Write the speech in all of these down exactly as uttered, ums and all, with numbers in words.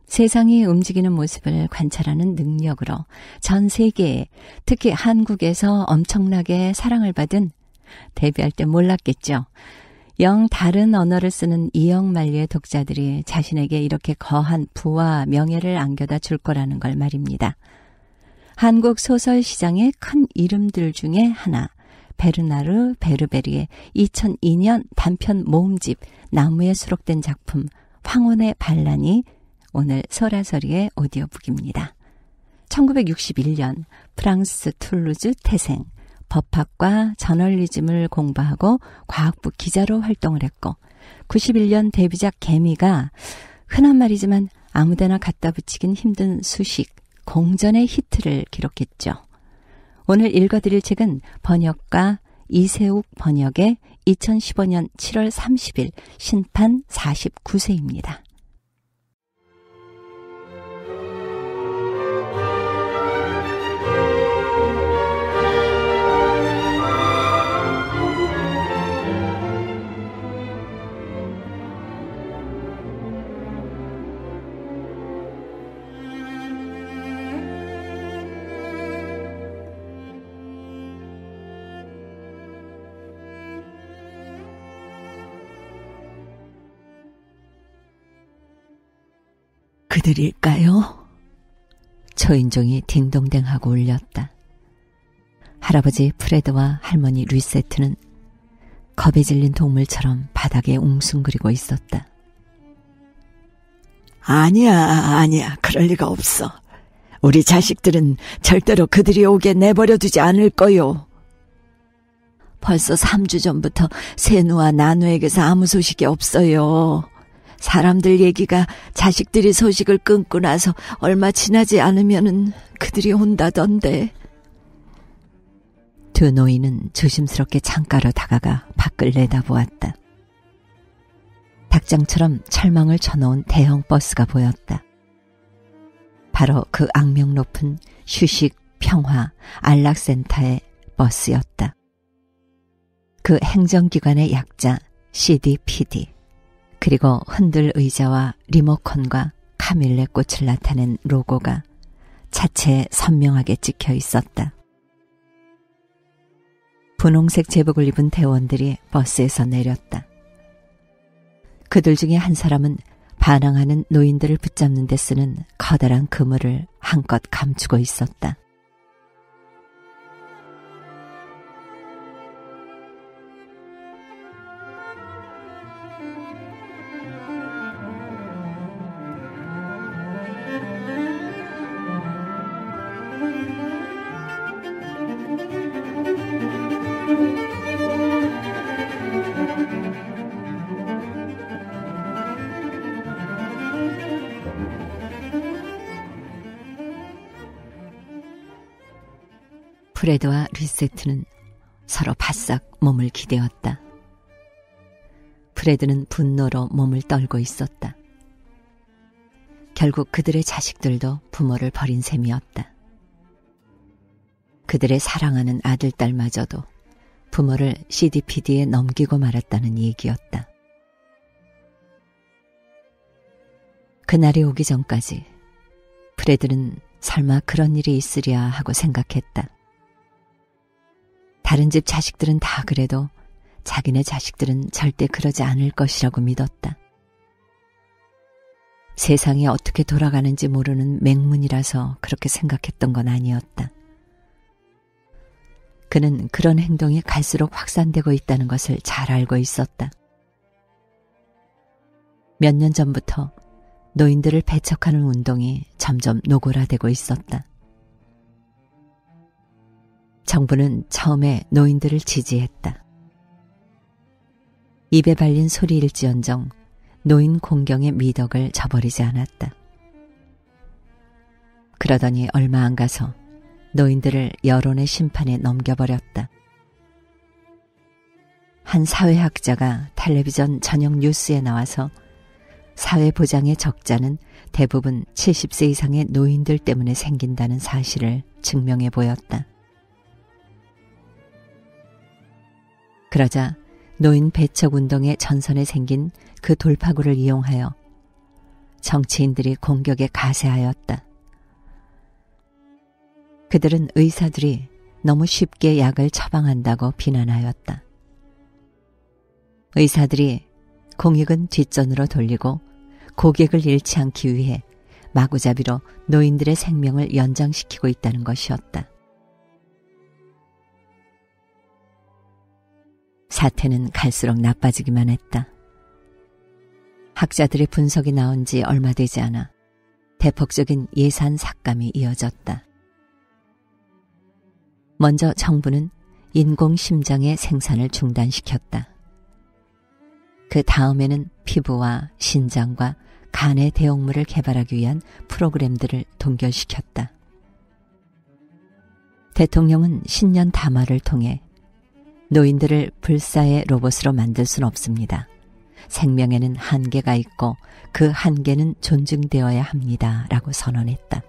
세상이 움직이는 모습을 관찰하는 능력으로 전 세계에, 특히 한국에서 엄청나게 사랑을 받은, 데뷔할 때 몰랐겠죠. 영 다른 언어를 쓰는 이영만리의 독자들이 자신에게 이렇게 거한 부와 명예를 안겨다 줄 거라는 걸 말입니다. 한국 소설 시장의 큰 이름들 중에 하나, 베르나르 베르베리의 이천이 년 단편 모음집 나무에 수록된 작품 황혼의 반란이 오늘 설아설이의 오디오북입니다. 천구백육십일 년 프랑스 툴루즈 태생, 법학과 저널리즘을 공부하고 과학부 기자로 활동을 했고, 구십일 년 데뷔작 개미가 흔한 말이지만 아무데나 갖다 붙이긴 힘든 수식, 공전의 히트를 기록했죠. 오늘 읽어드릴 책은 번역가 이세욱 번역의 이천십오 년 칠월 삼십일 신판 사십구 세입니다. 그들일까요? 초인종이 딩동댕하고 울렸다. 할아버지 프레드와 할머니 루이세트는 겁에 질린 동물처럼 바닥에 웅숭그리고 있었다. 아니야, 아니야. 그럴 리가 없어. 우리 자식들은 절대로 그들이 오게 내버려두지 않을 거요. 벌써 삼 주 전부터 세누와 나누에게서 아무 소식이 없어요. 사람들 얘기가 자식들이 소식을 끊고 나서 얼마 지나지 않으면은 그들이 온다던데. 두 노인은 조심스럽게 창가로 다가가 밖을 내다보았다. 닭장처럼 철망을 쳐놓은 대형 버스가 보였다. 바로 그 악명 높은 휴식, 평화, 안락센터의 버스였다. 그 행정기관의 약자 씨디피디, 그리고 흔들 의자와 리모컨과 카밀레 꽃을 나타낸 로고가 차체에 선명하게 찍혀 있었다. 분홍색 제복을 입은 대원들이 버스에서 내렸다. 그들 중에 한 사람은 반항하는 노인들을 붙잡는 데 쓰는 커다란 그물을 한껏 감추고 있었다. 프레드와 루이세트는 서로 바싹 몸을 기대었다. 프레드는 분노로 몸을 떨고 있었다. 결국 그들의 자식들도 부모를 버린 셈이었다. 그들의 사랑하는 아들, 딸마저도 부모를 씨디피디에 넘기고 말았다는 얘기였다. 그날이 오기 전까지 프레드는 설마 그런 일이 있으랴 하고 생각했다. 다른 집 자식들은 다 그래도 자기네 자식들은 절대 그러지 않을 것이라고 믿었다. 세상이 어떻게 돌아가는지 모르는 맹문이라서 그렇게 생각했던 건 아니었다. 그는 그런 행동이 갈수록 확산되고 있다는 것을 잘 알고 있었다. 몇 년 전부터 노인들을 배척하는 운동이 점점 노골화되고 있었다. 정부는 처음에 노인들을 지지했다. 입에 발린 소리일지언정 노인 공경의 미덕을 저버리지 않았다. 그러더니 얼마 안 가서 노인들을 여론의 심판에 넘겨버렸다. 한 사회학자가 텔레비전 저녁 뉴스에 나와서 사회보장의 적자는 대부분 칠십 세 이상의 노인들 때문에 생긴다는 사실을 증명해 보였다. 그러자 노인 배척운동의 전선에 생긴 그 돌파구를 이용하여 정치인들이 공격에 가세하였다. 그들은 의사들이 너무 쉽게 약을 처방한다고 비난하였다. 의사들이 공익은 뒷전으로 돌리고 고객을 잃지 않기 위해 마구잡이로 노인들의 생명을 연장시키고 있다는 것이었다. 사태는 갈수록 나빠지기만 했다. 학자들의 분석이 나온 지 얼마 되지 않아 대폭적인 예산 삭감이 이어졌다. 먼저 정부는 인공심장의 생산을 중단시켰다. 그 다음에는 피부와 신장과 간의 대용물을 개발하기 위한 프로그램들을 동결시켰다. 대통령은 신년 담화를 통해 노인들을 불사의 로봇으로 만들 순 없습니다. 생명에는 한계가 있고 그 한계는 존중되어야 합니다. 라고 선언했다.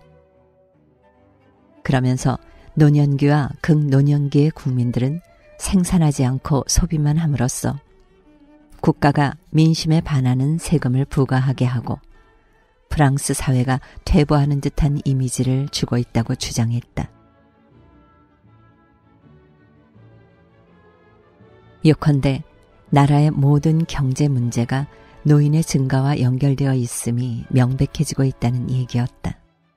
그러면서 노년기와 극노년기의 국민들은 생산하지 않고 소비만 함으로써 국가가 민심에 반하는 세금을 부과하게 하고 프랑스 사회가 퇴보하는 듯한 이미지를 주고 있다고 주장했다. 예컨대 나라의 모든 경제 문제가 노인의 증가와 연결되어 있음이 명백해지고 있다는 얘기였다.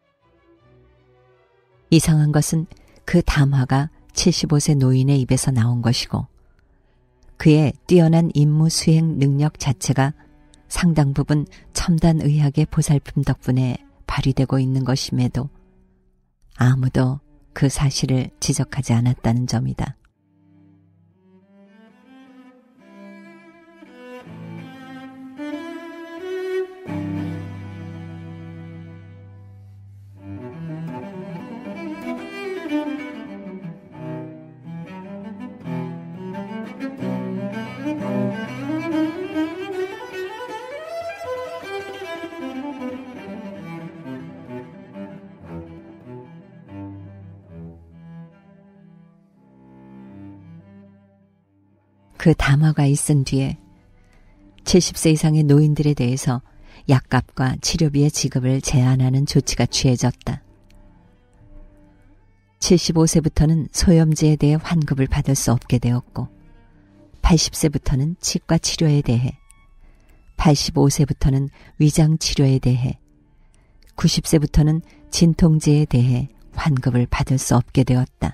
이상한 것은 그 담화가 칠십오 세 노인의 입에서 나온 것이고 그의 뛰어난 임무 수행 능력 자체가 상당 부분 첨단 의학의 보살핌 덕분에 발휘되고 있는 것임에도 아무도 그 사실을 지적하지 않았다는 점이다. 그 담화가 있은 뒤에 칠십 세 이상의 노인들에 대해서 약값과 치료비의 지급을 제한하는 조치가 취해졌다. 칠십오 세부터는 소염제에 대해 환급을 받을 수 없게 되었고 팔십 세부터는 치과 치료에 대해, 팔십오 세부터는 위장 치료에 대해, 구십 세부터는 진통제에 대해 환급을 받을 수 없게 되었다.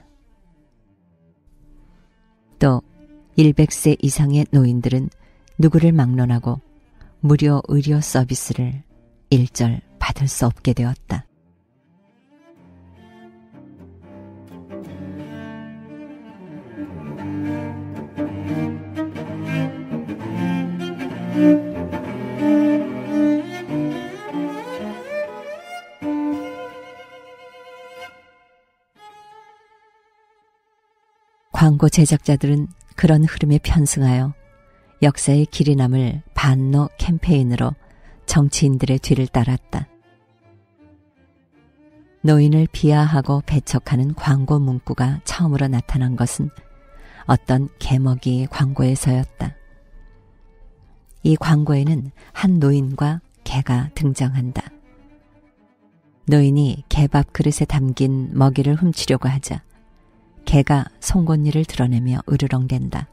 또 백 세 이상의 노인들은 누구를 막론하고 무료 의료 서비스를 일절 받을 수 없게 되었다. 광고 제작자들은 그런 흐름에 편승하여 역사의 길이 남을 반노 캠페인으로 정치인들의 뒤를 따랐다. 노인을 비하하고 배척하는 광고 문구가 처음으로 나타난 것은 어떤 개먹이 광고에서였다. 이 광고에는 한 노인과 개가 등장한다. 노인이 개밥 그릇에 담긴 먹이를 훔치려고 하자 개가 송곳니를 드러내며 으르렁댄다.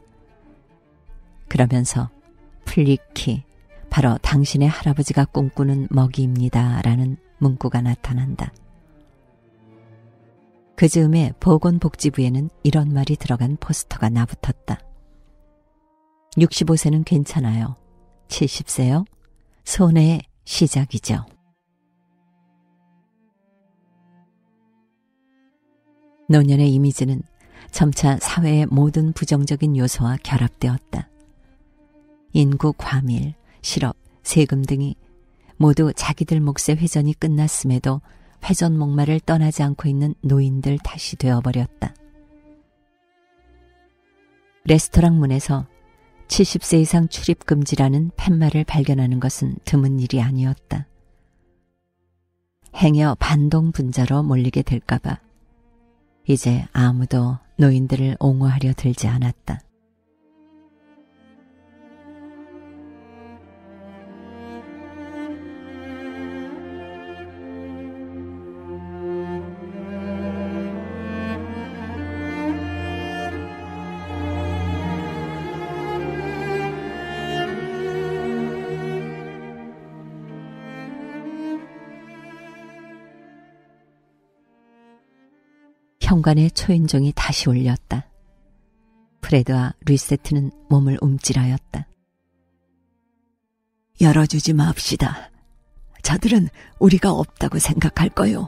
그러면서 플리키, 바로 당신의 할아버지가 꿈꾸는 먹이입니다. 라는 문구가 나타난다. 그 즈음에 보건복지부에는 이런 말이 들어간 포스터가 나붙었다. 육십오 세는 괜찮아요. 칠십 세요? 손해의 시작이죠. 노년의 이미지는 점차 사회의 모든 부정적인 요소와 결합되었다. 인구 과밀, 실업, 세금 등이 모두 자기들 몫의 회전이 끝났음에도 회전 목마를 떠나지 않고 있는 노인들 탓이 되어버렸다. 레스토랑 문에서 칠십 세 이상 출입 금지라는 팻말을 발견하는 것은 드문 일이 아니었다. 행여 반동 분자로 몰리게 될까봐 이제 아무도 노인들을 옹호하려 들지 않았다. 현관의 초인종이 다시 울렸다. 프레드와 루이세트는 몸을 움찔하였다. 열어주지 맙시다. 저들은 우리가 없다고 생각할 거요.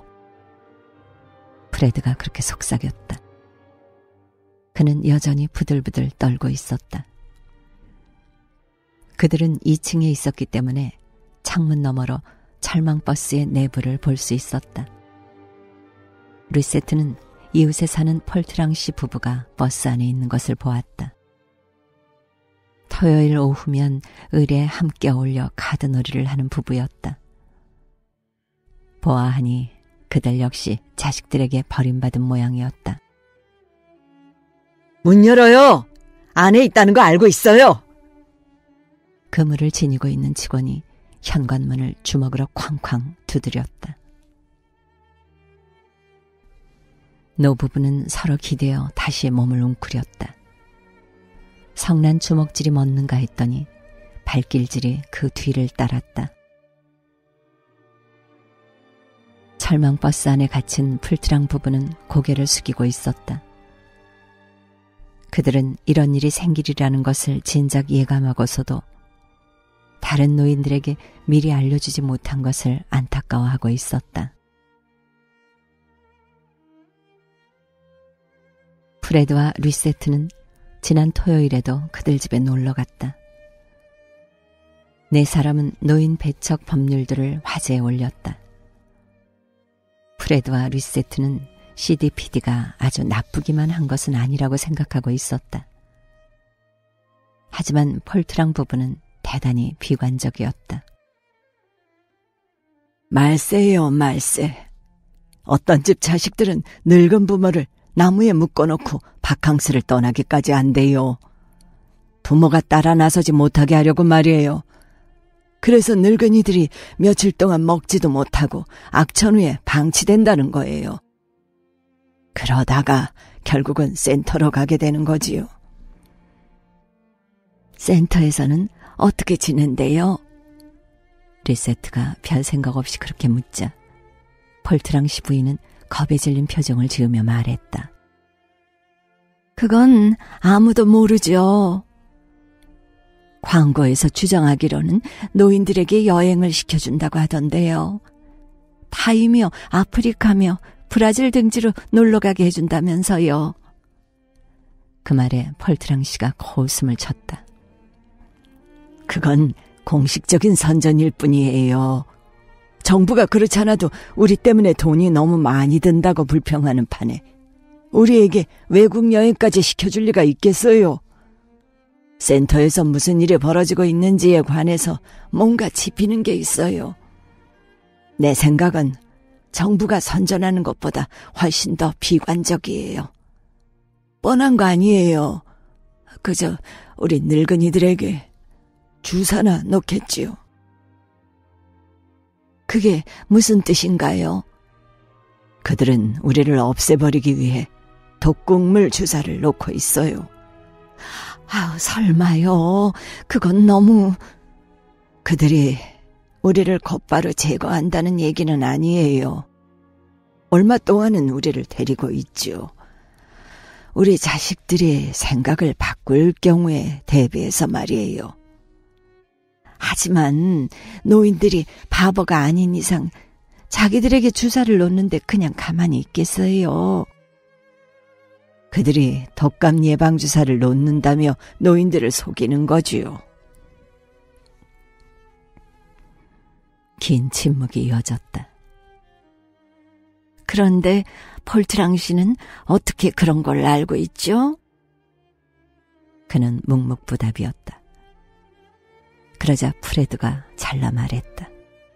프레드가 그렇게 속삭였다. 그는 여전히 부들부들 떨고 있었다. 그들은 이 층에 있었기 때문에 창문 너머로 철망버스의 내부를 볼 수 있었다. 루이세트는 이웃에 사는 폴트랑 씨 부부가 버스 안에 있는 것을 보았다. 토요일 오후면 을에 함께 어울려 카드놀이를 하는 부부였다. 보아하니 그들 역시 자식들에게 버림받은 모양이었다. 문 열어요! 안에 있다는 거 알고 있어요! 그물을 지니고 있는 직원이 현관문을 주먹으로 쾅쾅 두드렸다. 노부부는 서로 기대어 다시 몸을 웅크렸다. 성난 주먹질이 멎는가 했더니 발길질이 그 뒤를 따랐다. 철망버스 안에 갇힌 풀트랑 부부는 고개를 숙이고 있었다. 그들은 이런 일이 생기리라는 것을 진작 예감하고서도 다른 노인들에게 미리 알려주지 못한 것을 안타까워하고 있었다. 프레드와 루이세트는 지난 토요일에도 그들 집에 놀러 갔다. 네 사람은 노인 배척 법률들을 화제에 올렸다. 프레드와 루이세트는 씨디피디가 아주 나쁘기만 한 것은 아니라고 생각하고 있었다. 하지만 폴트랑 부부는 대단히 비관적이었다. 말세요, 말세. 어떤 집 자식들은 늙은 부모를 나무에 묶어놓고 바캉스를 떠나기까지 한대요. 부모가 따라 나서지 못하게 하려고 말이에요. 그래서 늙은이들이 며칠 동안 먹지도 못하고 악천후에 방치된다는 거예요. 그러다가 결국은 센터로 가게 되는 거지요. 센터에서는 어떻게 지낸대요? 리세트가 별 생각 없이 그렇게 묻자 폴트랑 씨 부인은 겁에 질린 표정을 지으며 말했다. 그건 아무도 모르죠. 광고에서 주장하기로는 노인들에게 여행을 시켜준다고 하던데요. 타이며 아프리카며 브라질 등지로 놀러가게 해준다면서요. 그 말에 폴트랑 씨가 고웃음을 쳤다. 그건 공식적인 선전일 뿐이에요. 정부가 그렇지 않아도 우리 때문에 돈이 너무 많이 든다고 불평하는 판에 우리에게 외국 여행까지 시켜줄 리가 있겠어요. 센터에서 무슨 일이 벌어지고 있는지에 관해서 뭔가 짚이는 게 있어요. 내 생각은 정부가 선전하는 것보다 훨씬 더 비관적이에요. 뻔한 거 아니에요. 그저 우리 늙은이들에게 주사나 놓겠지요. 그게 무슨 뜻인가요? 그들은 우리를 없애버리기 위해 독극물 주사를 놓고 있어요. 아우, 설마요. 그건 너무... 그들이 우리를 곧바로 제거한다는 얘기는 아니에요. 얼마 동안은 우리를 데리고 있죠. 우리 자식들이 생각을 바꿀 경우에 대비해서 말이에요. 하지만 노인들이 바보가 아닌 이상 자기들에게 주사를 놓는데 그냥 가만히 있겠어요. 그들이 독감 예방주사를 놓는다며 노인들을 속이는 거지요. 긴 침묵이 이어졌다. 그런데 폴트랑 씨는 어떻게 그런 걸 알고 있죠? 그는 묵묵부답이었다. 그러자 프레드가 잘라 말했다.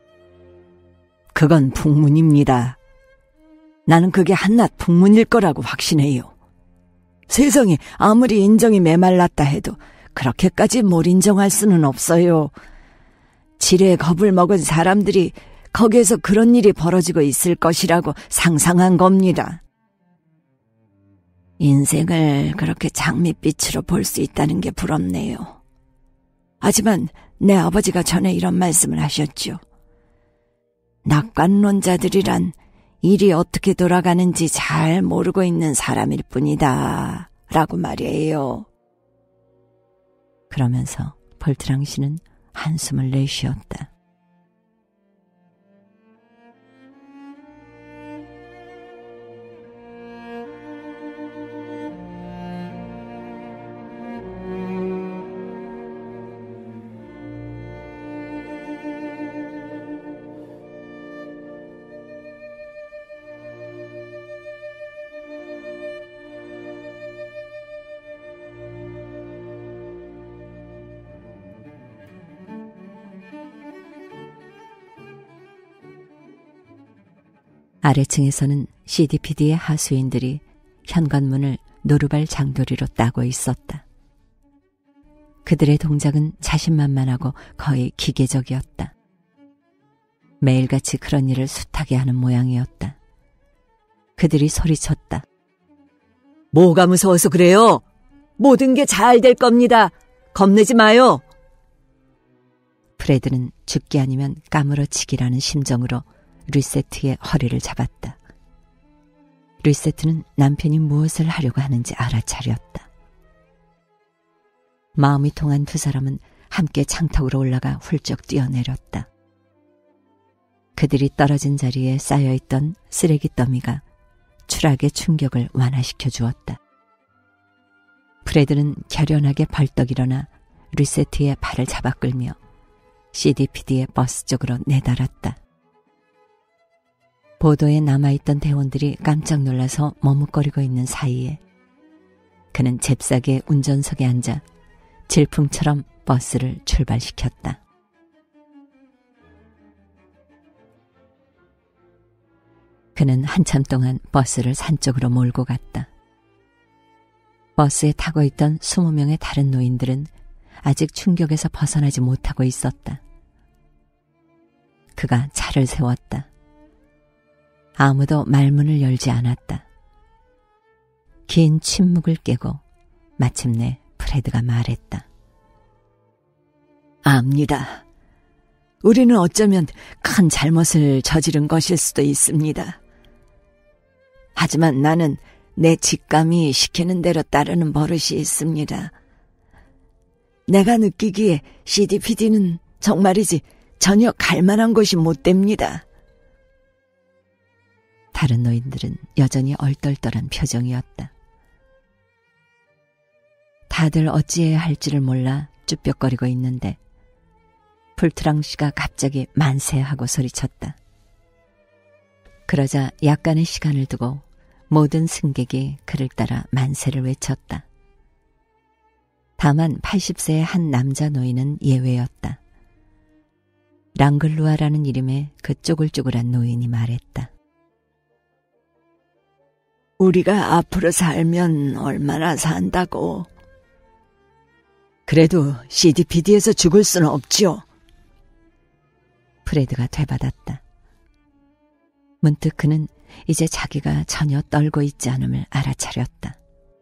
그건 풍문입니다. 나는 그게 한낱 풍문일 거라고 확신해요. 세상에 아무리 인정이 메말랐다 해도 그렇게까지 못 인정할 수는 없어요. 지레 겁을 먹은 사람들이 거기에서 그런 일이 벌어지고 있을 것이라고 상상한 겁니다. 인생을 그렇게 장밋빛으로 볼 수 있다는 게 부럽네요. 하지만 내 아버지가 전에 이런 말씀을 하셨죠. 낙관론자들이란 일이 어떻게 돌아가는지 잘 모르고 있는 사람일 뿐이다. 라고 말이에요. 그러면서 볼트랑 씨는 한숨을 내쉬었다. 아래층에서는 씨디피디의 하수인들이 현관문을 노루발 장도리로 따고 있었다. 그들의 동작은 자신만만하고 거의 기계적이었다. 매일같이 그런 일을 숱하게 하는 모양이었다. 그들이 소리쳤다. 뭐가 무서워서 그래요? 모든 게 잘 될 겁니다. 겁내지 마요. 프레드는 죽기 아니면 까무러치기라는 심정으로 루세트의 허리를 잡았다. 루세트는 남편이 무엇을 하려고 하는지 알아차렸다. 마음이 통한 두 사람은 함께 창턱으로 올라가 훌쩍 뛰어내렸다. 그들이 떨어진 자리에 쌓여있던 쓰레기 더미가 추락의 충격을 완화시켜 주었다. 프레드는 결연하게 벌떡 일어나 루세트의 발을 잡아 끌며 씨디피디의 버스 쪽으로 내달았다. 보도에 남아있던 대원들이 깜짝 놀라서 머뭇거리고 있는 사이에 그는 잽싸게 운전석에 앉아 질풍처럼 버스를 출발시켰다. 그는 한참 동안 버스를 산 쪽으로 몰고 갔다. 버스에 타고 있던 스무 명의 다른 노인들은 아직 충격에서 벗어나지 못하고 있었다. 그가 차를 세웠다. 아무도 말문을 열지 않았다. 긴 침묵을 깨고 마침내 프레드가 말했다. 압니다. 우리는 어쩌면 큰 잘못을 저지른 것일 수도 있습니다. 하지만 나는 내 직감이 시키는 대로 따르는 버릇이 있습니다. 내가 느끼기에 씨디피디는 정말이지 전혀 갈만한 곳이 못 됩니다. 다른 노인들은 여전히 얼떨떨한 표정이었다. 다들 어찌해야 할지를 몰라 쭈뼛거리고 있는데 볼트랑 씨가 갑자기 만세하고 소리쳤다. 그러자 약간의 시간을 두고 모든 승객이 그를 따라 만세를 외쳤다. 다만 팔십 세의 한 남자 노인은 예외였다. 랑글루아라는 이름의 그 쪼글쪼글한 노인이 말했다. 우리가 앞으로 살면 얼마나 산다고. 그래도 씨디피디에서 죽을 수는 없지요. 프레드가 되받았다. 문득 그는 이제 자기가 전혀 떨고 있지 않음을 알아차렸다.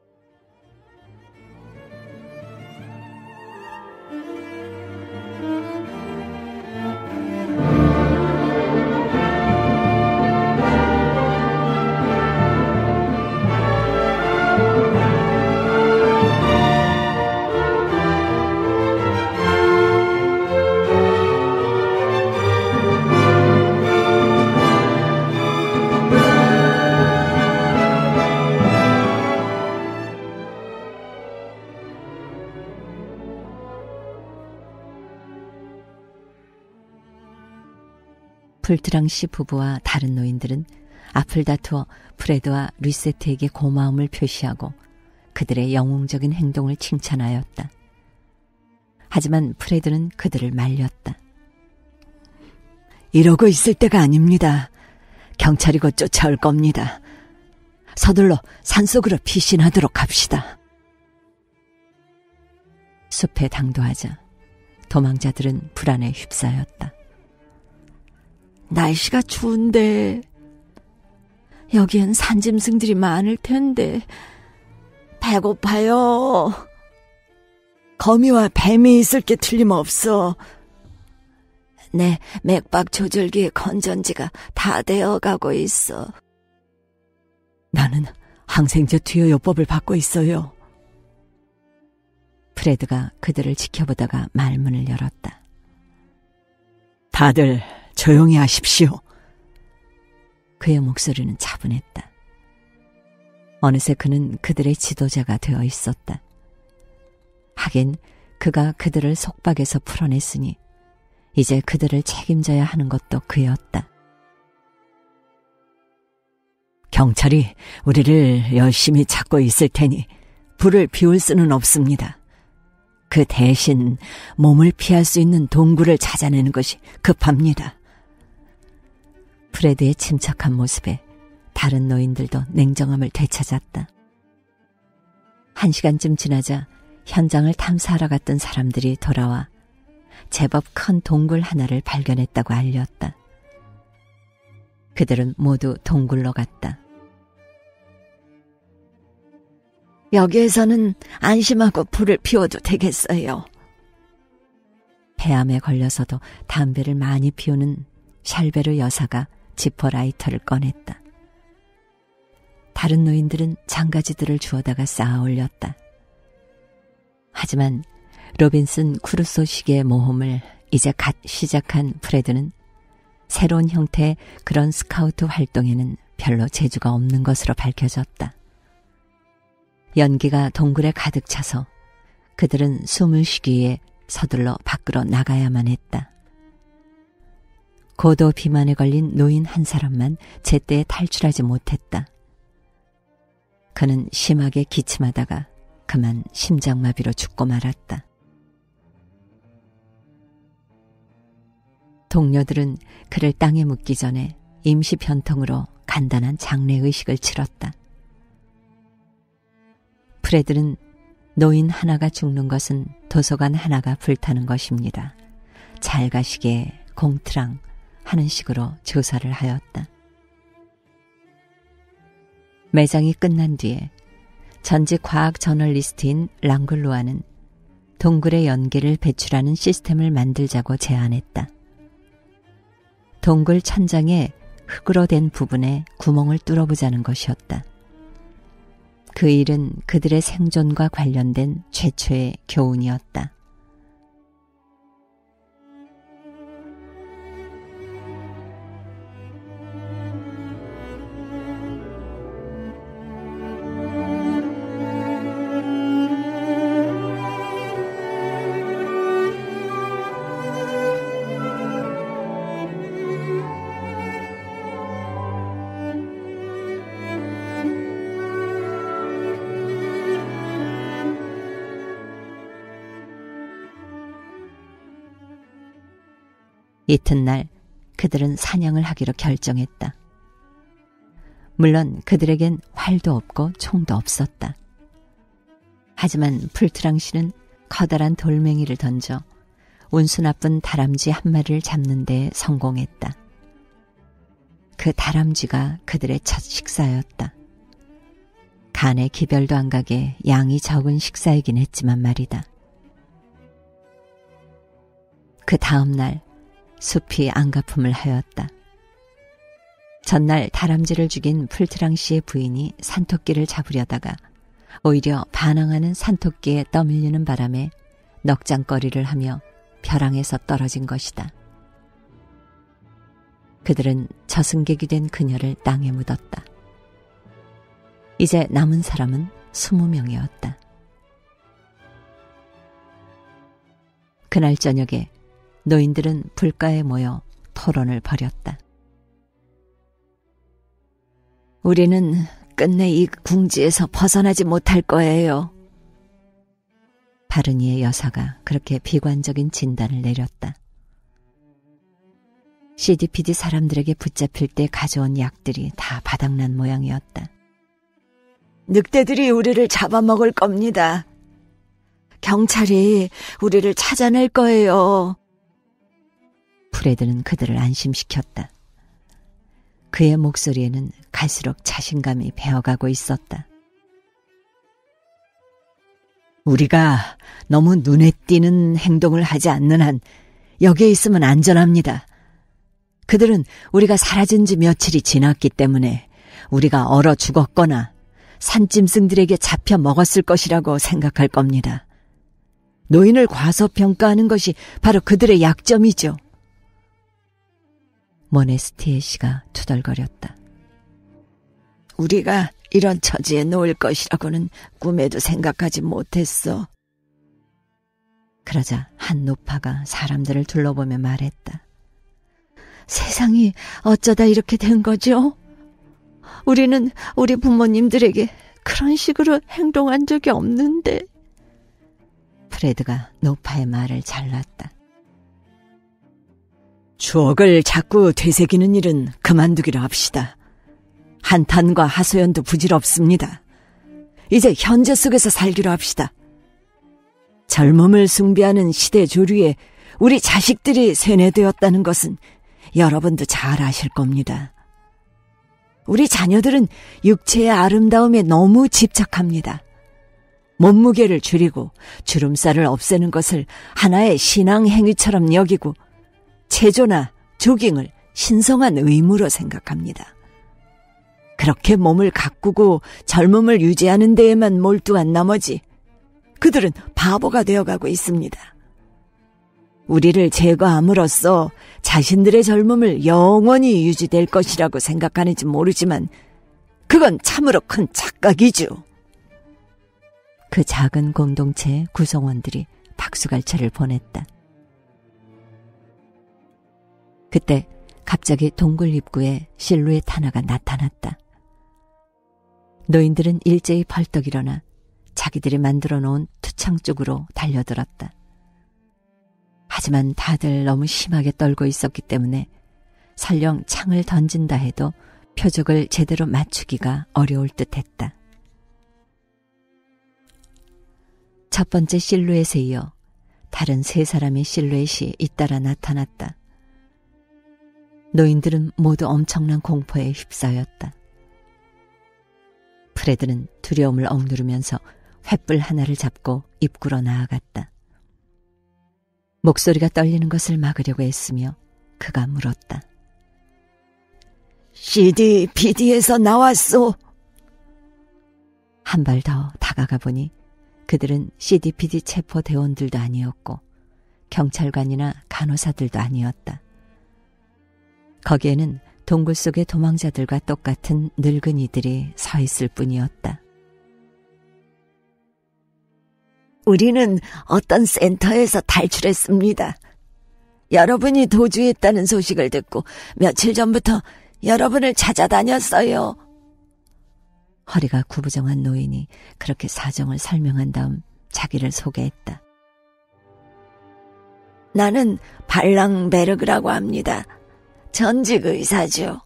볼트랑 씨 부부와 다른 노인들은 앞을 다투어 프레드와 루세트에게 고마움을 표시하고 그들의 영웅적인 행동을 칭찬하였다. 하지만 프레드는 그들을 말렸다. 이러고 있을 때가 아닙니다. 경찰이 곧 쫓아올 겁니다. 서둘러 산속으로 피신하도록 합시다. 숲에 당도하자 도망자들은 불안에 휩싸였다. 날씨가 추운데 여기엔 산짐승들이 많을 텐데 배고파요. 거미와 뱀이 있을 게 틀림없어. 내 맥박 조절기 건전지가 다 되어가고 있어. 나는 항생제 투여요법을 받고 있어요. 프레드가 그들을 지켜보다가 말문을 열었다. 다들 조용히 하십시오. 그의 목소리는 차분했다. 어느새 그는 그들의 지도자가 되어 있었다. 하긴 그가 그들을 속박에서 풀어냈으니 이제 그들을 책임져야 하는 것도 그였다. 경찰이 우리를 열심히 찾고 있을 테니 불을 피울 수는 없습니다. 그 대신 몸을 피할 수 있는 동굴을 찾아내는 것이 급합니다. 프레드의 침착한 모습에 다른 노인들도 냉정함을 되찾았다. 한 시간쯤 지나자 현장을 탐사하러 갔던 사람들이 돌아와 제법 큰 동굴 하나를 발견했다고 알렸다. 그들은 모두 동굴로 갔다. 여기에서는 안심하고 불을 피워도 되겠어요. 폐암에 걸려서도 담배를 많이 피우는 샬베르 여사가 지퍼 라이터를 꺼냈다. 다른 노인들은 장가지들을 주워다가 쌓아 올렸다. 하지만 로빈슨 크루소 식의 모험을 이제 갓 시작한 프레드는 새로운 형태의 그런 스카우트 활동에는 별로 재주가 없는 것으로 밝혀졌다. 연기가 동굴에 가득 차서 그들은 숨을 쉬기 위해 서둘러 밖으로 나가야만 했다. 고도 비만에 걸린 노인 한 사람만 제때 탈출하지 못했다. 그는 심하게 기침하다가 그만 심장마비로 죽고 말았다. 동료들은 그를 땅에 묻기 전에 임시 변통으로 간단한 장례의식을 치렀다. 프레드는 노인 하나가 죽는 것은 도서관 하나가 불타는 것입니다. 잘 가시게 공트랑 하는 식으로 조사를 하였다. 매장이 끝난 뒤에 전직 과학 저널리스트인 랑글로아는 동굴의 연기를 배출하는 시스템을 만들자고 제안했다. 동굴 천장에 흙으로 된 부분에 구멍을 뚫어보자는 것이었다. 그 일은 그들의 생존과 관련된 최초의 교훈이었다. 이튿날 그들은 사냥을 하기로 결정했다. 물론 그들에겐 활도 없고 총도 없었다. 하지만 풀트랑 씨는 커다란 돌멩이를 던져 운수 나쁜 다람쥐 한 마리를 잡는 데 성공했다. 그 다람쥐가 그들의 첫 식사였다. 간에 기별도 안 가게 양이 적은 식사이긴 했지만 말이다. 그 다음 날 숲이 안가품을 하였다. 전날 다람쥐를 죽인 풀트랑 씨의 부인이 산토끼를 잡으려다가 오히려 반항하는 산토끼에 떠밀리는 바람에 넉장거리를 하며 벼랑에서 떨어진 것이다. 그들은 저승객이 된 그녀를 땅에 묻었다. 이제 남은 사람은 스무 명이었다. 그날 저녁에 노인들은 불가에 모여 토론을 벌였다. 우리는 끝내 이 궁지에서 벗어나지 못할 거예요. 바르니의 여사가 그렇게 비관적인 진단을 내렸다. 씨디피디 사람들에게 붙잡힐 때 가져온 약들이 다 바닥난 모양이었다. 늑대들이 우리를 잡아먹을 겁니다. 경찰이 우리를 찾아낼 거예요. 프레드는 그들을 안심시켰다. 그의 목소리에는 갈수록 자신감이 배어가고 있었다. 우리가 너무 눈에 띄는 행동을 하지 않는 한 여기에 있으면 안전합니다. 그들은 우리가 사라진 지 며칠이 지났기 때문에 우리가 얼어 죽었거나 산짐승들에게 잡혀 먹었을 것이라고 생각할 겁니다. 노인을 과소평가하는 것이 바로 그들의 약점이죠. 모네스티에 씨가 투덜거렸다. 우리가 이런 처지에 놓일 것이라고는 꿈에도 생각하지 못했어. 그러자 한 노파가 사람들을 둘러보며 말했다. 세상이 어쩌다 이렇게 된 거죠? 우리는 우리 부모님들에게 그런 식으로 행동한 적이 없는데. 프레드가 노파의 말을 잘랐다. 추억을 자꾸 되새기는 일은 그만두기로 합시다. 한탄과 하소연도 부질없습니다. 이제 현재 속에서 살기로 합시다. 젊음을 숭배하는 시대 조류에 우리 자식들이 세뇌되었다는 것은 여러분도 잘 아실 겁니다. 우리 자녀들은 육체의 아름다움에 너무 집착합니다. 몸무게를 줄이고 주름살을 없애는 것을 하나의 신앙 행위처럼 여기고 체조나 조깅을 신성한 의무로 생각합니다. 그렇게 몸을 가꾸고 젊음을 유지하는 데에만 몰두한 나머지 그들은 바보가 되어가고 있습니다. 우리를 제거함으로써 자신들의 젊음을 영원히 유지될 것이라고 생각하는지 모르지만 그건 참으로 큰 착각이죠. 그 작은 공동체의 구성원들이 박수갈채를 보냈다. 그때 갑자기 동굴 입구에 실루엣 하나가 나타났다. 노인들은 일제히 벌떡 일어나 자기들이 만들어 놓은 투창 쪽으로 달려들었다. 하지만 다들 너무 심하게 떨고 있었기 때문에 설령 창을 던진다 해도 표적을 제대로 맞추기가 어려울 듯했다. 첫 번째 실루엣에 이어 다른 세 사람의 실루엣이 잇따라 나타났다. 노인들은 모두 엄청난 공포에 휩싸였다. 프레드는 두려움을 억누르면서 횃불 하나를 잡고 입구로 나아갔다. 목소리가 떨리는 것을 막으려고 애쓰며 그가 물었다. 씨디, 비디에서 나왔소. 한 발 더 다가가 보니 그들은 씨디피디 체포 대원들도 아니었고 경찰관이나 간호사들도 아니었다. 거기에는 동굴 속의 도망자들과 똑같은 늙은이들이 서 있을 뿐이었다. 우리는 어떤 센터에서 탈출했습니다. 여러분이 도주했다는 소식을 듣고 며칠 전부터 여러분을 찾아다녔어요. 허리가 구부정한 노인이 그렇게 사정을 설명한 다음 자기를 소개했다. 나는 발랑베르그라고 합니다. 전직 의사죠.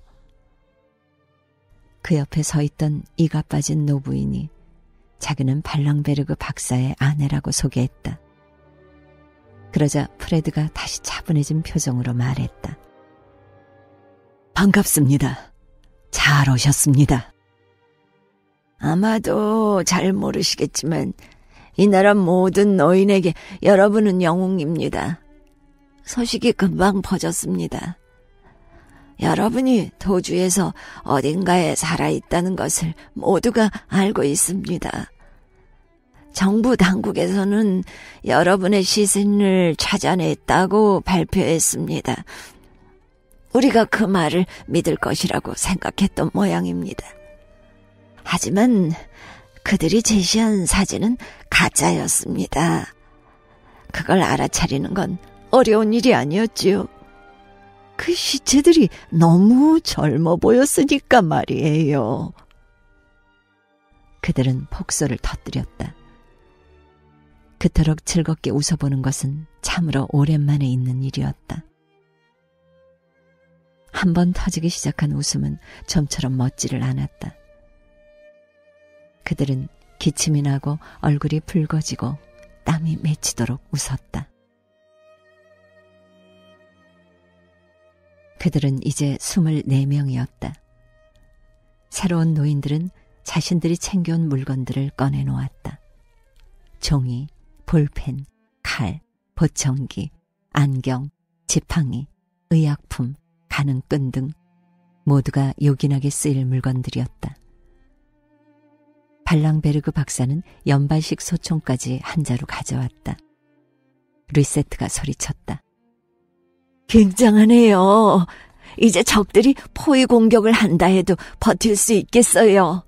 그 옆에 서 있던 이가 빠진 노부인이 자기는 발랑베르그 박사의 아내라고 소개했다. 그러자 프레드가 다시 차분해진 표정으로 말했다. 반갑습니다. 잘 오셨습니다. 아마도 잘 모르시겠지만 이 나라 모든 노인에게 여러분은 영웅입니다. 소식이 금방 퍼졌습니다. 여러분이 도주에서 어딘가에 살아있다는 것을 모두가 알고 있습니다. 정부 당국에서는 여러분의 시신을 찾아냈다고 발표했습니다. 우리가 그 말을 믿을 것이라고 생각했던 모양입니다. 하지만 그들이 제시한 사진은 가짜였습니다. 그걸 알아차리는 건 어려운 일이 아니었지요. 그 시체들이 너무 젊어 보였으니까 말이에요. 그들은 폭소를 터뜨렸다. 그토록 즐겁게 웃어보는 것은 참으로 오랜만에 있는 일이었다. 한번 터지기 시작한 웃음은 좀처럼 멎지를 않았다. 그들은 기침이 나고 얼굴이 붉어지고 땀이 맺히도록 웃었다. 그들은 이제 스물네 명이었다. 새로운 노인들은 자신들이 챙겨온 물건들을 꺼내놓았다. 종이, 볼펜, 칼, 보청기, 안경, 지팡이, 의약품, 가는끈 등 모두가 요긴하게 쓰일 물건들이었다. 발랑베르그 박사는 연발식 소총까지 한 자루 가져왔다. 루이세트가 소리쳤다. 굉장하네요. 이제 적들이 포위 공격을 한다 해도 버틸 수 있겠어요.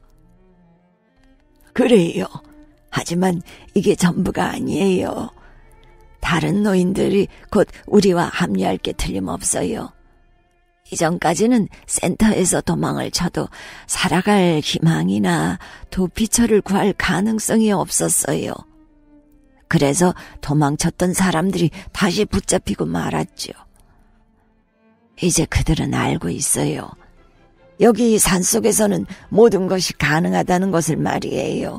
그래요. 하지만 이게 전부가 아니에요. 다른 노인들이 곧 우리와 합류할 게 틀림없어요. 이전까지는 센터에서 도망을 쳐도 살아갈 희망이나 도피처를 구할 가능성이 없었어요. 그래서 도망쳤던 사람들이 다시 붙잡히고 말았죠. 이제 그들은 알고 있어요. 여기 산속에서는 모든 것이 가능하다는 것을 말이에요.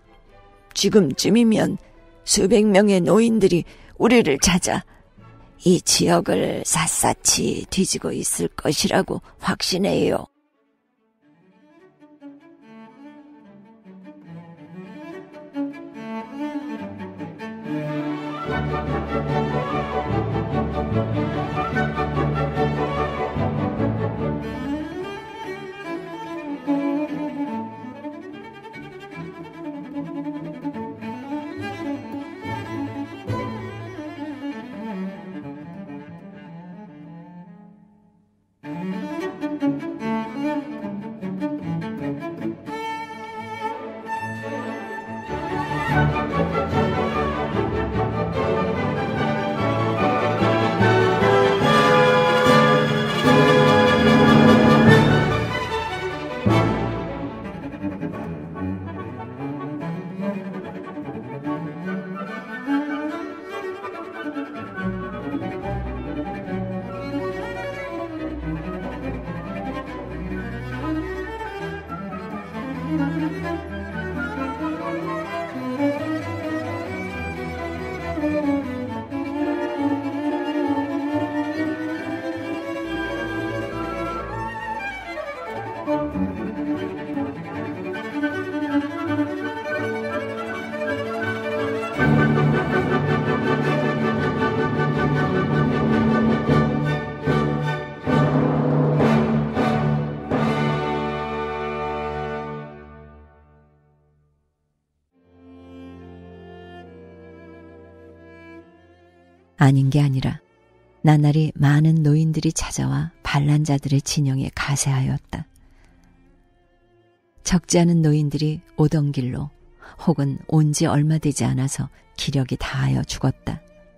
지금쯤이면 수백 명의 노인들이 우리를 찾아 이 지역을 샅샅이 뒤지고 있을 것이라고 확신해요. 아닌 게 아니라 나날이 많은 노인들이 찾아와 반란자들의 진영에 가세하였다. 적지 않은 노인들이 오던 길로 혹은 온 지 얼마 되지 않아서 기력이 다하여 죽었다.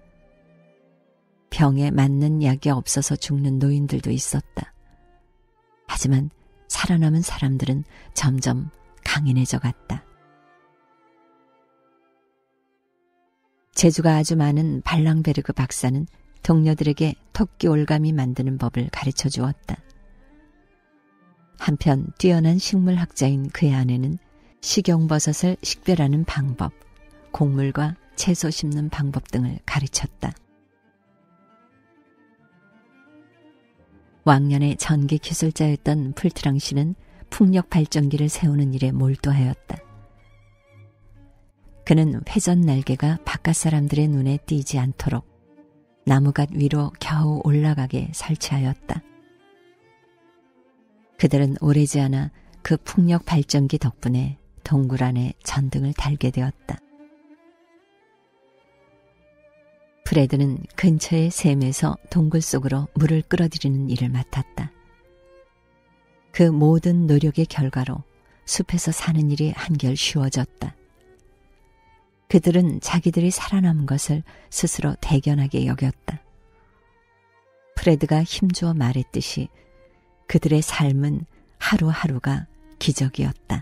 병에 맞는 약이 없어서 죽는 노인들도 있었다. 하지만 살아남은 사람들은 점점 강인해져 갔다. 재주가 아주 많은 발랑베르그 박사는 동료들에게 토끼 올가미 만드는 법을 가르쳐 주었다. 한편 뛰어난 식물학자인 그의 아내는 식용버섯을 식별하는 방법, 곡물과 채소 심는 방법 등을 가르쳤다. 왕년의 전기 기술자였던 풀트랑 씨는 풍력 발전기를 세우는 일에 몰두하였다. 그는 회전 날개가 바깥 사람들의 눈에 띄지 않도록 나무갓 위로 겨우 올라가게 설치하였다. 그들은 오래지 않아 그 풍력 발전기 덕분에 동굴 안에 전등을 달게 되었다. 프레드는 근처의 샘에서 동굴 속으로 물을 끌어들이는 일을 맡았다. 그 모든 노력의 결과로 숲에서 사는 일이 한결 쉬워졌다. 그들은 자기들이 살아남은 것을 스스로 대견하게 여겼다. 프레드가 힘주어 말했듯이 그들의 삶은 하루하루가 기적이었다.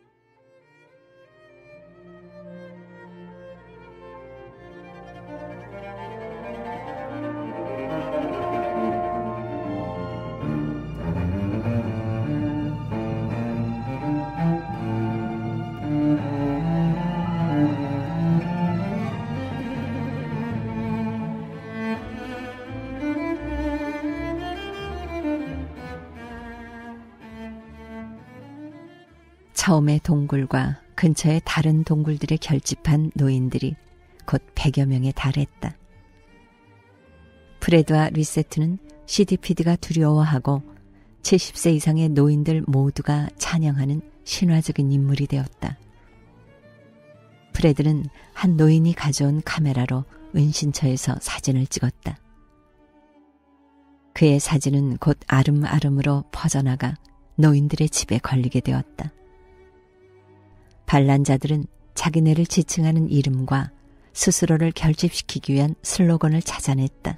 처음의 동굴과 근처의 다른 동굴들에 결집한 노인들이 곧 백여 명에 달했다. 프레드와 리세트는 씨디피디가 두려워하고 칠십 세 이상의 노인들 모두가 찬양하는 신화적인 인물이 되었다. 프레드는 한 노인이 가져온 카메라로 은신처에서 사진을 찍었다. 그의 사진은 곧 아름아름으로 퍼져나가 노인들의 집에 걸리게 되었다. 반란자들은 자기네를 지칭하는 이름과 스스로를 결집시키기 위한 슬로건을 찾아냈다.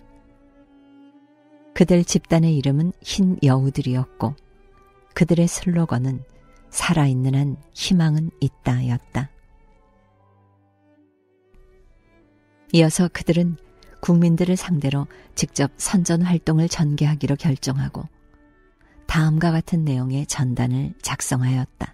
그들 집단의 이름은 흰 여우들이었고 그들의 슬로건은 살아있는 한 희망은 있다였다. 이어서 그들은 국민들을 상대로 직접 선전 활동을 전개하기로 결정하고 다음과 같은 내용의 전단을 작성하였다.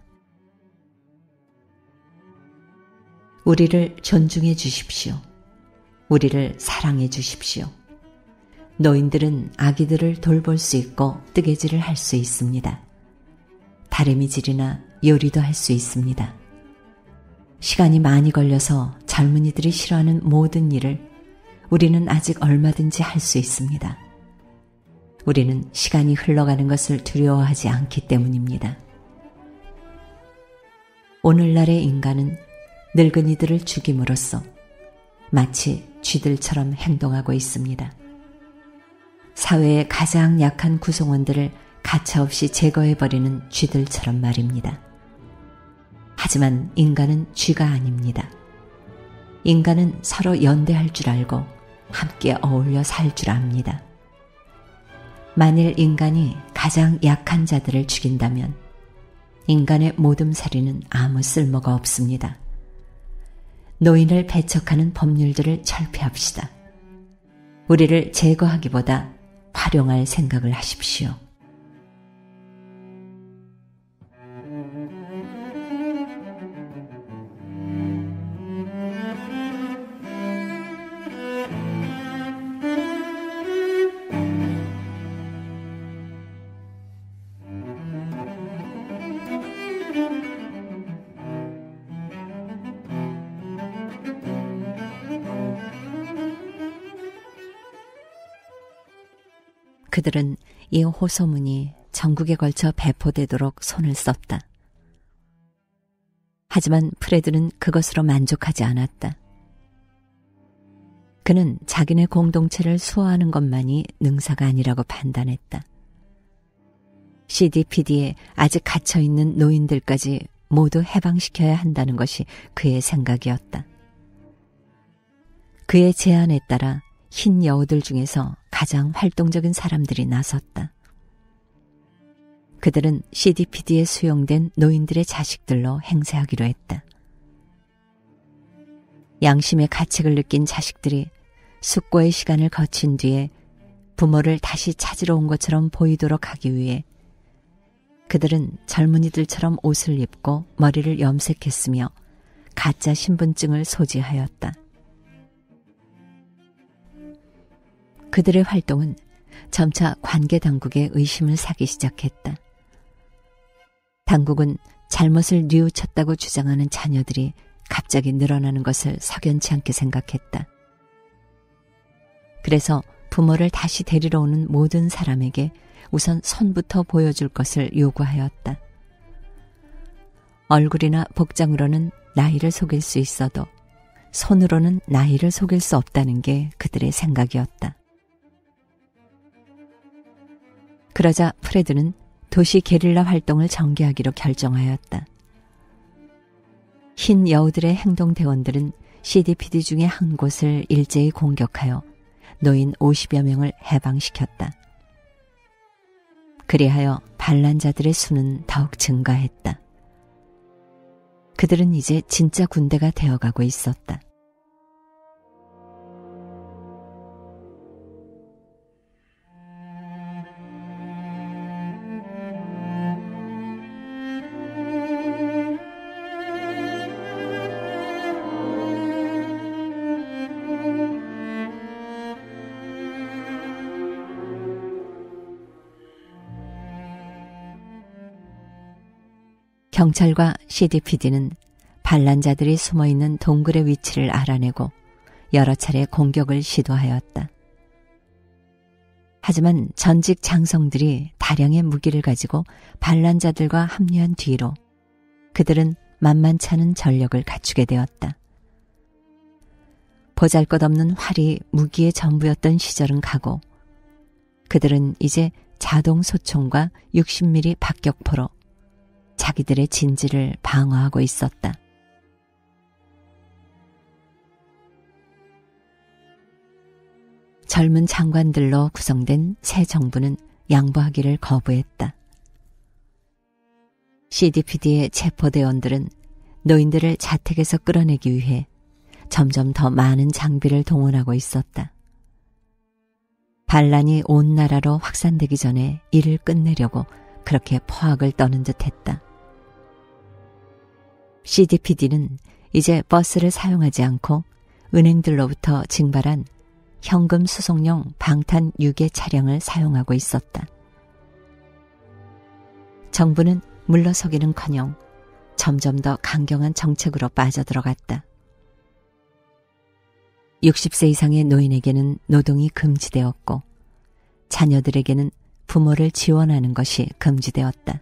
우리를 존중해 주십시오. 우리를 사랑해 주십시오. 노인들은 아기들을 돌볼 수 있고 뜨개질을 할 수 있습니다. 다리미질이나 요리도 할 수 있습니다. 시간이 많이 걸려서 젊은이들이 싫어하는 모든 일을 우리는 아직 얼마든지 할 수 있습니다. 우리는 시간이 흘러가는 것을 두려워하지 않기 때문입니다. 오늘날의 인간은 늙은이들을 죽임으로써 마치 쥐들처럼 행동하고 있습니다. 사회의 가장 약한 구성원들을 가차없이 제거해버리는 쥐들처럼 말입니다. 하지만 인간은 쥐가 아닙니다. 인간은 서로 연대할 줄 알고 함께 어울려 살 줄 압니다. 만일 인간이 가장 약한 자들을 죽인다면 인간의 모둠살이는 아무 쓸모가 없습니다. 노인을 배척하는 법률들을 철폐합시다. 우리를 제거하기보다 활용할 생각을 하십시오. 그들은 이 호소문이 전국에 걸쳐 배포되도록 손을 썼다. 하지만 프레드는 그것으로 만족하지 않았다. 그는 자기네 공동체를 수호하는 것만이 능사가 아니라고 판단했다. 씨디피디에 아직 갇혀있는 노인들까지 모두 해방시켜야 한다는 것이 그의 생각이었다. 그의 제안에 따라 흰 여우들 중에서 가장 활동적인 사람들이 나섰다. 그들은 씨디피디에 수용된 노인들의 자식들로 행세하기로 했다. 양심의 가책을 느낀 자식들이 숙고의 시간을 거친 뒤에 부모를 다시 찾으러 온 것처럼 보이도록 하기 위해 그들은 젊은이들처럼 옷을 입고 머리를 염색했으며 가짜 신분증을 소지하였다. 그들의 활동은 점차 관계 당국의 의심을 사기 시작했다. 당국은 잘못을 뉘우쳤다고 주장하는 자녀들이 갑자기 늘어나는 것을 석연치 않게 생각했다. 그래서 부모를 다시 데리러 오는 모든 사람에게 우선 손부터 보여줄 것을 요구하였다. 얼굴이나 복장으로는 나이를 속일 수 있어도 손으로는 나이를 속일 수 없다는 게 그들의 생각이었다. 그러자 프레드는 도시 게릴라 활동을 전개하기로 결정하였다. 흰 여우들의 행동대원들은 씨디피디 중에 한 곳을 일제히 공격하여 노인 오십여 명을 해방시켰다. 그리하여 반란자들의 수는 더욱 증가했다. 그들은 이제 진짜 군대가 되어가고 있었다. 경찰과 씨디피디는 반란자들이 숨어있는 동굴의 위치를 알아내고 여러 차례 공격을 시도하였다. 하지만 전직 장성들이 다량의 무기를 가지고 반란자들과 합류한 뒤로 그들은 만만찮은 전력을 갖추게 되었다. 보잘것없는 활이 무기의 전부였던 시절은 가고 그들은 이제 자동 소총과 육십 밀리미터 박격포로 자기들의 진지를 방어하고 있었다. 젊은 장관들로 구성된 새 정부는 양보하기를 거부했다. 씨디피디의 체포대원들은 노인들을 자택에서 끌어내기 위해 점점 더 많은 장비를 동원하고 있었다. 반란이 온 나라로 확산되기 전에 일을 끝내려고 그렇게 포악을 떠는 듯했다. 씨디피디는 이제 버스를 사용하지 않고 은행들로부터 징발한 현금 수송용 방탄 유괴 차량을 사용하고 있었다. 정부는 물러서기는커녕 점점 더 강경한 정책으로 빠져들어갔다. 육십 세 이상의 노인에게는 노동이 금지되었고 자녀들에게는 부모를 지원하는 것이 금지되었다.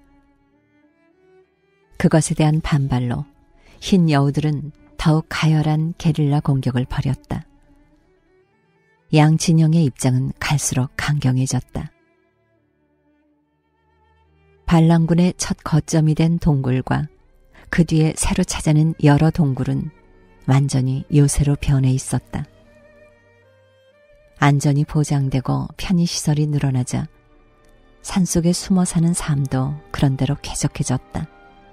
그것에 대한 반발로 흰 여우들은 더욱 가열한 게릴라 공격을 벌였다. 양 진영의 입장은 갈수록 강경해졌다. 반란군의 첫 거점이 된 동굴과 그 뒤에 새로 찾아낸 여러 동굴은 완전히 요새로 변해 있었다. 안전이 보장되고 편의시설이 늘어나자 산속에 숨어 사는 삶도 그런대로 쾌적해졌다.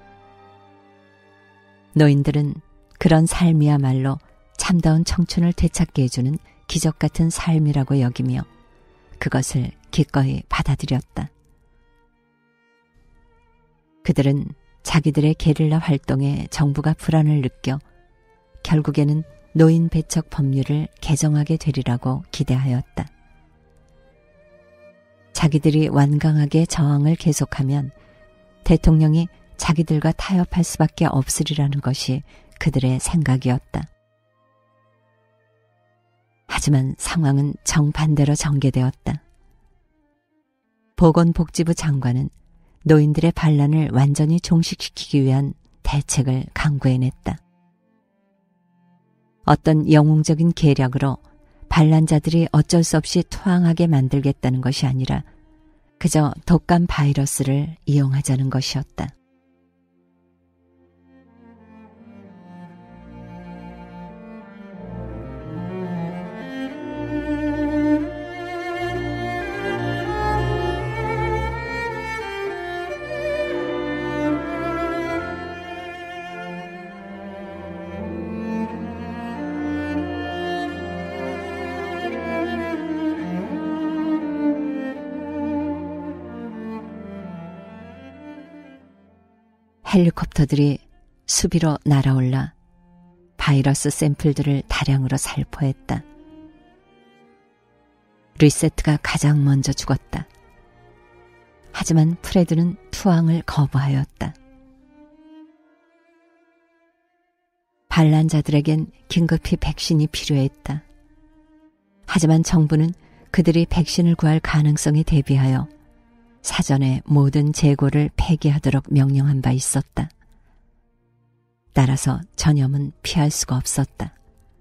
노인들은 그런 삶이야말로 참다운 청춘을 되찾게 해주는 기적 같은 삶이라고 여기며 그것을 기꺼이 받아들였다. 그들은 자기들의 게릴라 활동에 정부가 불안을 느껴 결국에는 노인 배척 법률을 개정하게 되리라고 기대하였다. 자기들이 완강하게 저항을 계속하면 대통령이 자기들과 타협할 수밖에 없으리라는 것이 그들의 생각이었다. 하지만 상황은 정반대로 전개되었다. 보건복지부 장관은 노인들의 반란을 완전히 종식시키기 위한 대책을 강구해냈다. 어떤 영웅적인 계략으로 반란자들이 어쩔 수 없이 투항하게 만들겠다는 것이 아니라 그저 독감 바이러스를 이용하자는 것이었다. 헬리콥터들이 수비로 날아올라 바이러스 샘플들을 다량으로 살포했다. 리세트가 가장 먼저 죽었다. 하지만 프레드는 투항을 거부하였다. 반란자들에겐 긴급히 백신이 필요했다. 하지만 정부는 그들이 백신을 구할 가능성에 대비하여 사전에 모든 재고를 폐기하도록 명령한 바 있었다. 따라서 전염은 피할 수가 없었다.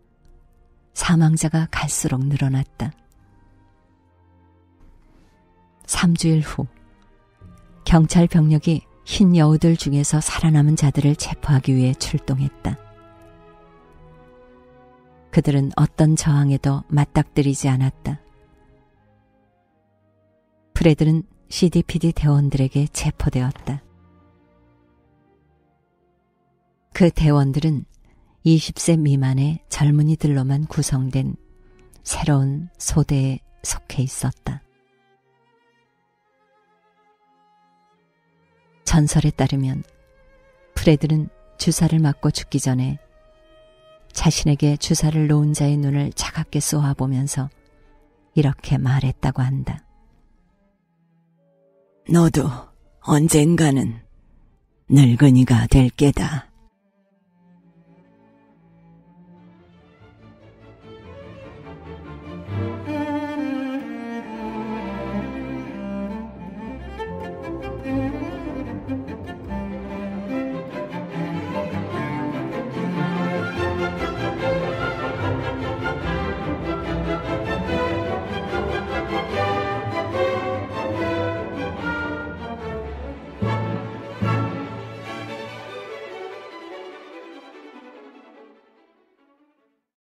사망자가 갈수록 늘어났다. 삼 주일 후 경찰 병력이 흰 여우들 중에서 살아남은 자들을 체포하기 위해 출동했다. 그들은 어떤 저항에도 맞닥뜨리지 않았다. 프레드는 씨디피디 대원들에게 체포되었다. 그 대원들은 이십 세 미만의 젊은이들로만 구성된 새로운 소대에 속해 있었다. 전설에 따르면 프레드는 주사를 맞고 죽기 전에 자신에게 주사를 놓은 자의 눈을 차갑게 쏘아보면서 이렇게 말했다고 한다. 너도 언젠가는 늙은이가 될 게다.